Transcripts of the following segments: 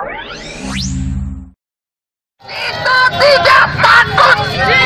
Kita tidak takut.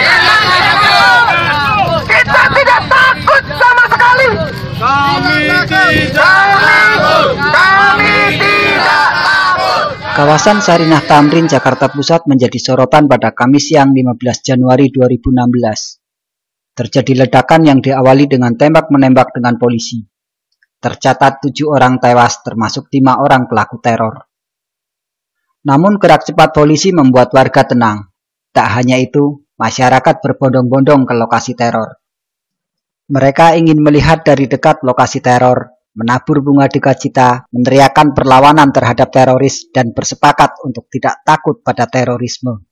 Kita tidak takut sama sekali. Kami tidak takut. Kami tidak takut. Kawasan Sarinah Tamrin, Jakarta Pusat menjadi sorotan pada Kamis siang 15 Januari 2016. Terjadi ledakan yang diawali dengan tembak-menembak dengan polisi. Tercatat 7 orang tewas termasuk 5 orang pelaku teror. Namun gerak cepat polisi membuat warga tenang. Tak hanya itu, masyarakat berbondong-bondong ke lokasi teror. Mereka ingin melihat dari dekat lokasi teror, menabur bunga duka cita, meneriakkan perlawanan terhadap teroris, dan bersepakat untuk tidak takut pada terorisme.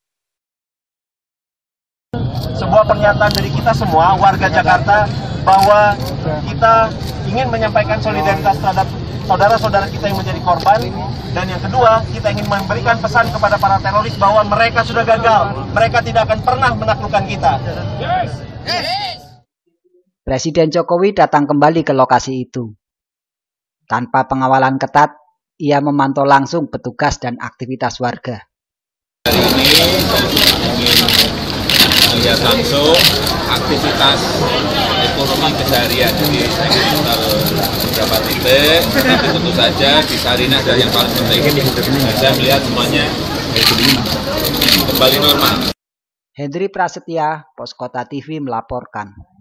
Sebuah pernyataan dari kita semua, warga Jakarta, bahwa kita ingin menyampaikan solidaritas terhadap saudara-saudara kita yang menjadi korban. Dan yang kedua, kita ingin memberikan pesan kepada para teroris bahwa mereka sudah gagal. Mereka tidak akan pernah menaklukkan kita. Presiden Jokowi datang kembali ke lokasi itu. Tanpa pengawalan ketat, ia memantau langsung petugas dan aktivitas warga. Hari ini saya ingin melihat langsung aktivitas ekonomi keseharian. Jadi saya ingin muter beberapa titik, tapi tentu saja di Sarinah adalah yang paling penting. Dan saya melihat semuanya kembali normal. Hendri Prasetya, Pos Kota TV melaporkan.